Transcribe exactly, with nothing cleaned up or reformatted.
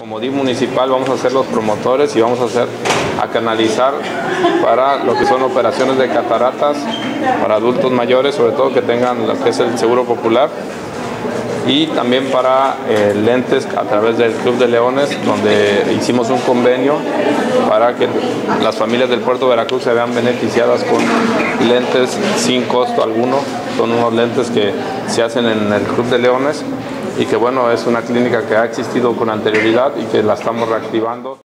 Como D I F municipal vamos a ser los promotores y vamos a hacer a canalizar para lo que son operaciones de cataratas para adultos mayores, sobre todo que tengan lo que es el seguro popular, y también para eh, lentes a través del Club de Leones, donde hicimos un convenio para que las familias del puerto de Veracruz se vean beneficiadas con lentes sin costo alguno. Son unos lentes que se hacen en el Club de Leones y que bueno, es una clínica que ha existido con anterioridad y que la estamos reactivando.